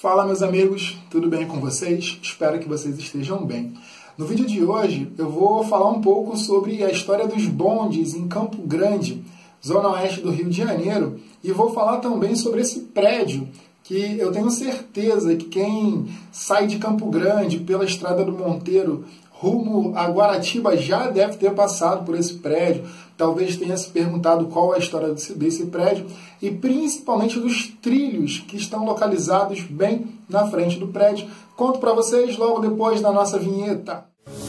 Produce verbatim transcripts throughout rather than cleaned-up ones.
Fala, meus amigos, tudo bem com vocês? Espero que vocês estejam bem. No vídeo de hoje eu vou falar um pouco sobre a história dos bondes em Campo Grande, zona oeste do Rio de Janeiro, e vou falar também sobre esse prédio que eu tenho certeza que quem sai de Campo Grande pela Estrada do Monteiro rumo a Guaratiba já deve ter passado por esse prédio, talvez tenha se perguntado qual é a história desse, desse prédio e principalmente dos trilhos que estão localizados bem na frente do prédio. Conto para vocês logo depois da nossa vinheta.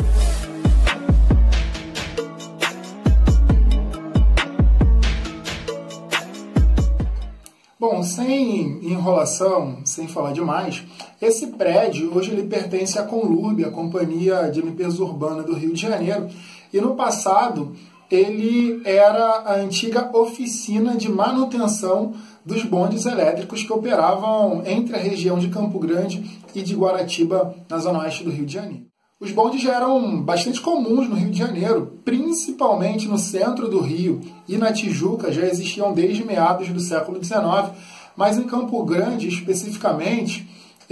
Bom, sem enrolação, sem falar demais, esse prédio hoje ele pertence à Conlurb, a Companhia de Limpeza Urbana do Rio de Janeiro, e no passado ele era a antiga oficina de manutenção dos bondes elétricos que operavam entre a região de Campo Grande e de Guaratiba, na zona oeste do Rio de Janeiro. Os bondes já eram bastante comuns no Rio de Janeiro, principalmente no centro do Rio e na Tijuca já existiam desde meados do século dezenove, mas em Campo Grande, especificamente,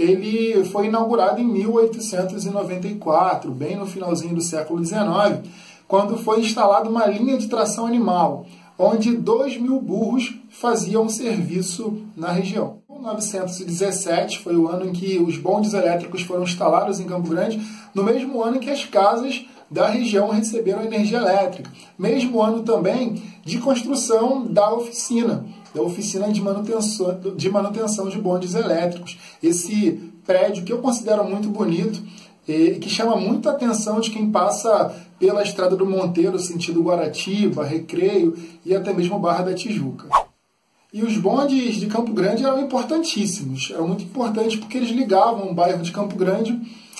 ele foi inaugurado em mil oitocentos e noventa e quatro, bem no finalzinho do século dezenove, quando foi instalada uma linha de tração animal, onde dois mil burros faziam serviço na região. mil novecentos e dezessete foi o ano em que os bondes elétricos foram instalados em Campo Grande, no mesmo ano em que as casas da região receberam energia elétrica. Mesmo ano também de construção da oficina, da oficina de manutenção de, manutenção de bondes elétricos. Esse prédio que eu considero muito bonito, e que chama muita atenção de quem passa pela Estrada do Monteiro, sentido Guaratiba, Recreio e até mesmo Barra da Tijuca. E os bondes de Campo Grande eram importantíssimos, eram muito importantes porque eles ligavam o bairro de Campo Grande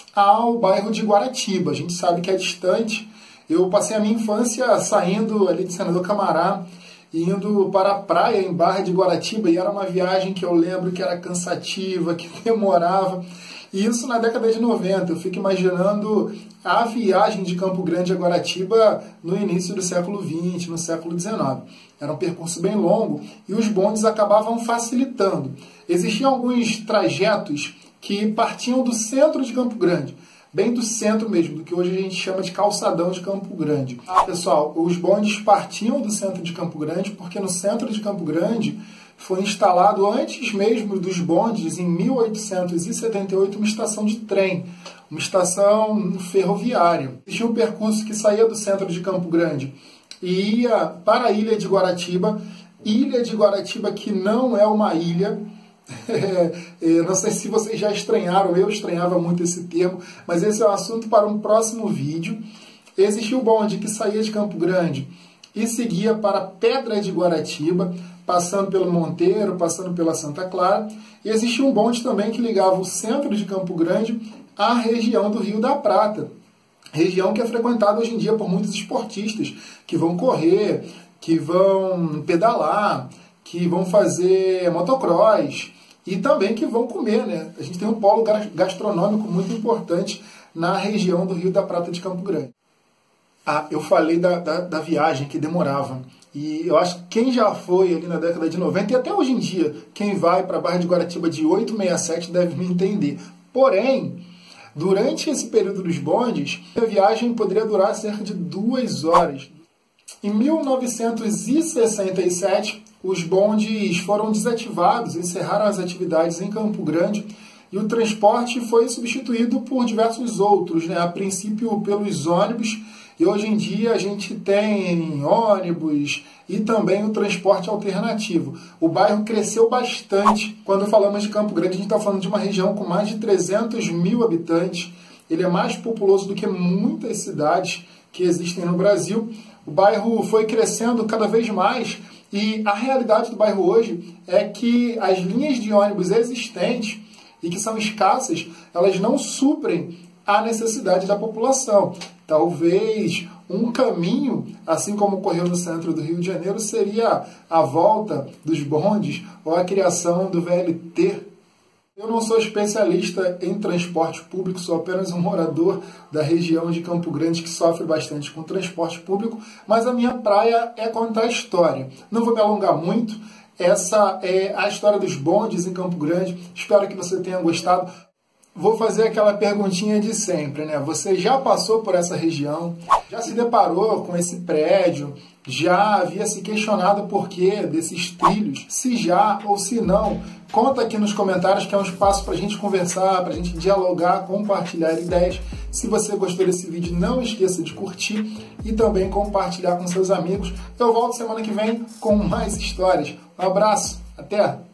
ao bairro de Guaratiba. A gente sabe que é distante. Eu passei a minha infância saindo ali de Senador Camará, indo para a praia em Barra de Guaratiba, e era uma viagem que eu lembro que era cansativa, que demorava. E isso na década de noventa, eu fico imaginando a viagem de Campo Grande a Guaratiba no início do século vinte, no século dezenove. Era um percurso bem longo e os bondes acabavam facilitando. Existiam alguns trajetos que partiam do centro de Campo Grande, bem do centro mesmo, do que hoje a gente chama de calçadão de Campo Grande. Ah, pessoal, os bondes partiam do centro de Campo Grande porque no centro de Campo Grande foi instalado antes mesmo dos bondes, em mil oitocentos e setenta e oito, uma estação de trem, uma estação ferroviária. Existia um percurso que saía do centro de Campo Grande e ia para a ilha de Guaratiba. Ilha de Guaratiba, que não é uma ilha. É, não sei se vocês já estranharam, eu estranhava muito esse termo, mas esse é um assunto para um próximo vídeo. Existia o bonde que saía de Campo Grande e seguia para Pedra de Guaratiba, passando pelo Monteiro, passando pela Santa Clara. E existia um bonde também que ligava o centro de Campo Grande à região do Rio da Prata, região que é frequentada hoje em dia por muitos esportistas que vão correr, que vão pedalar, que vão fazer motocross e também que vão comer, né? A gente tem um polo gastronômico muito importante na região do Rio da Prata de Campo Grande. Ah, eu falei da, da, da viagem que demorava. E eu acho que quem já foi ali na década de noventa, e até hoje em dia, quem vai para a Barra de Guaratiba de oito e sessenta e sete deve me entender. Porém, durante esse período dos bondes, a viagem poderia durar cerca de duas horas. Em mil novecentos e sessenta e sete, os bondes foram desativados, encerraram as atividades em Campo Grande e o transporte foi substituído por diversos outros, né? A princípio pelos ônibus, e hoje em dia a gente tem ônibus e também o transporte alternativo. O bairro cresceu bastante. Quando falamos de Campo Grande, a gente está falando de uma região com mais de trezentos mil habitantes. Ele é mais populoso do que muitas cidades que existem no Brasil. O bairro foi crescendo cada vez mais e a realidade do bairro hoje é que as linhas de ônibus existentes e que são escassas, elas não suprem a necessidade da população. Talvez um caminho, assim como ocorreu no centro do Rio de Janeiro, seria a volta dos bondes ou a criação do V L T. Eu não sou especialista em transporte público, sou apenas um morador da região de Campo Grande que sofre bastante com transporte público, mas a minha praia é contar a história. Não vou me alongar muito, Essa é a história dos bondes em Campo Grande. Espero que você tenha gostado. Vou fazer aquela perguntinha de sempre, né? Você já passou por essa região? Já se deparou com esse prédio? Já havia se questionado o porquê desses trilhos? Se já ou se não, conta aqui nos comentários, que é um espaço para a gente conversar, para a gente dialogar, compartilhar ideias. Se você gostou desse vídeo, não esqueça de curtir e também compartilhar com seus amigos. Eu volto semana que vem com mais histórias. Um abraço, até!